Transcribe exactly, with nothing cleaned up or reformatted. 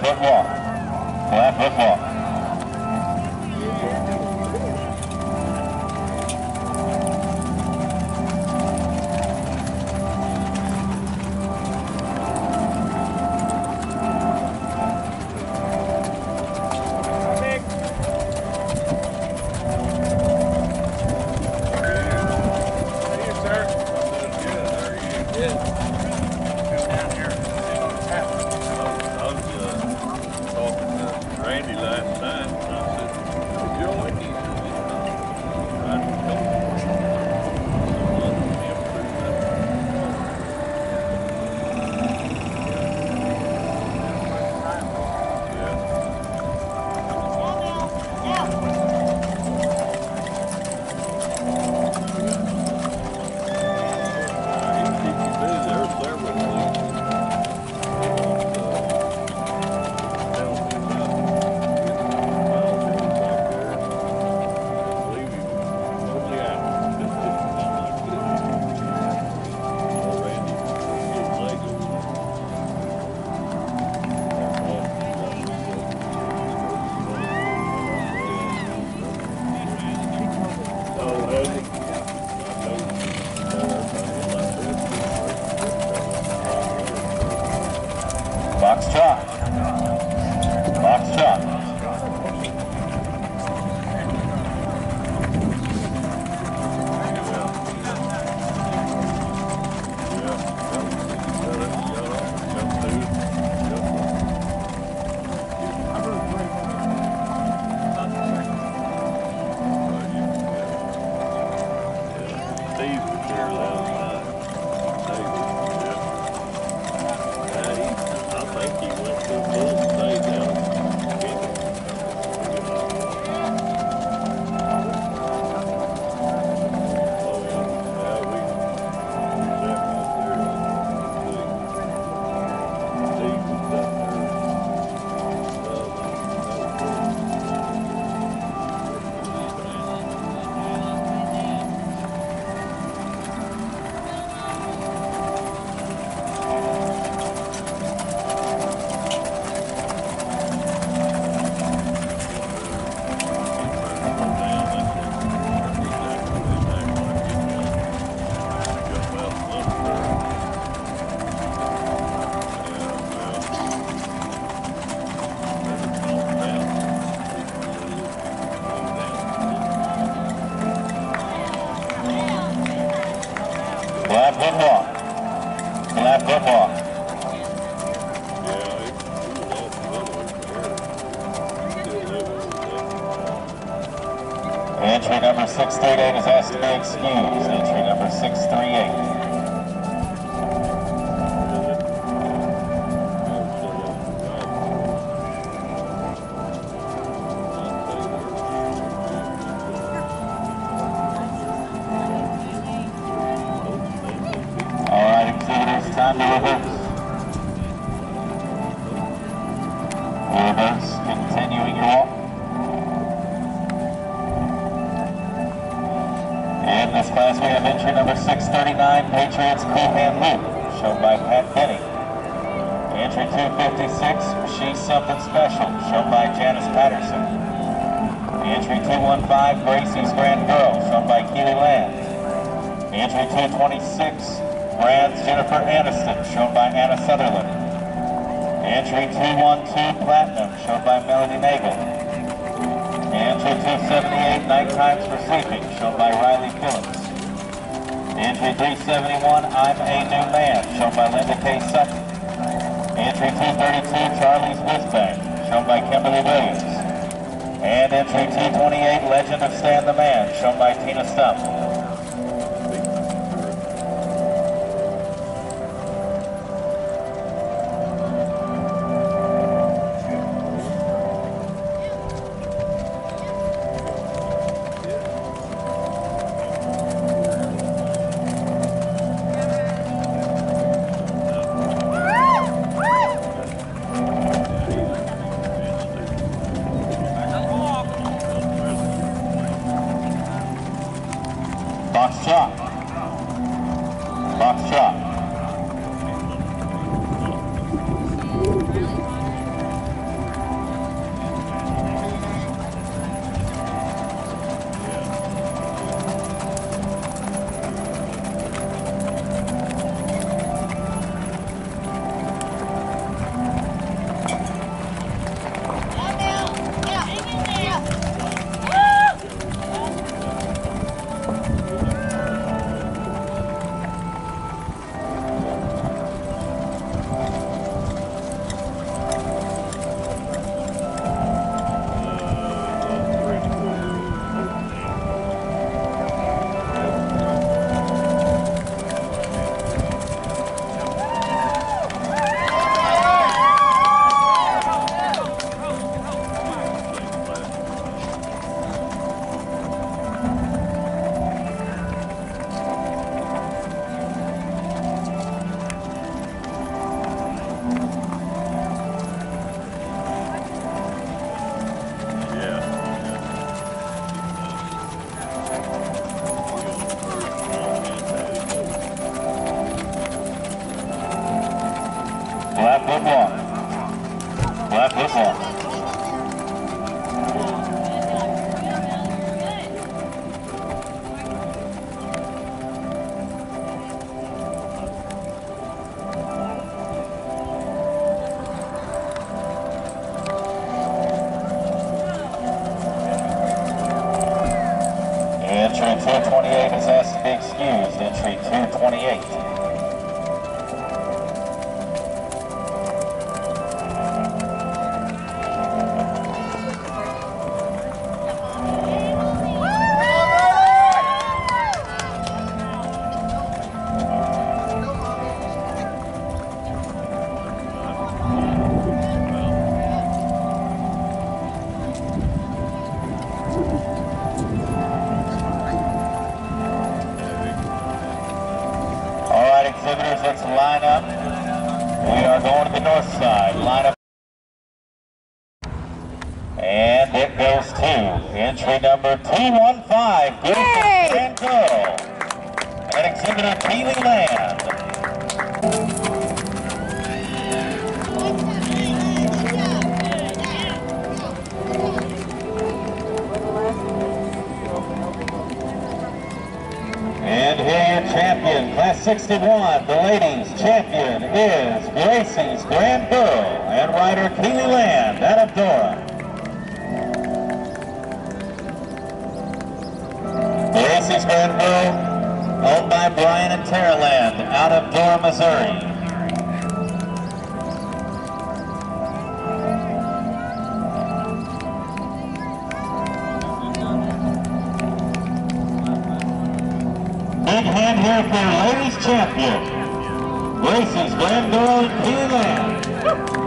foot walk. Flat foot walk. Box trot. Box trot. Flat foot walk. Flat foot walk. Entry number six three eight is asked to be excused. Entry number six three eight. Time to reverse. Reverse, continuing your walk. In this class we have entry number six thirty-nine, Patriots Cool Hand Loop, shown by Pat Denny. Entry two fifty-six, She's Something Special, shown by Janice Patterson. Entry two fifteen, Gracie's Grand Girl, shown by Keely Land. Entry two twenty-six, Brand's Jennifer Aniston, shown by Anna Sutherland. Entry two twelve, Platinum, shown by Melody Nagel. Entry two seventy-eight, Night Times for Sleeping, shown by Riley Phillips. Entry three seventy-one, I'm a New Man, shown by Linda K. Sutton. Entry two thirty-two, Charlie's Whiz Bang, shown by Kimberly Williams. And entry two twenty-eight, Legend of Stan the Man, shown by Tina Stump. Group one. Entry two twenty-eight is asked to be excused. Entry two twenty-eight. Exhibitors, let's line up. We are going to the north side. Line up. And it goes to entry number two one five, Gracie Grand Girl, and exhibitor Keely Land. And here your champion, class sixty-one, the ladies' champion is Gracie's Grand Girl and rider Keely Land out of Dora. Gracie's Grand Girl, owned by Brian and Tara Land out of Dora, Missouri. Big hand here for ladies champion, Gracie's Grand Girl and Keely Land.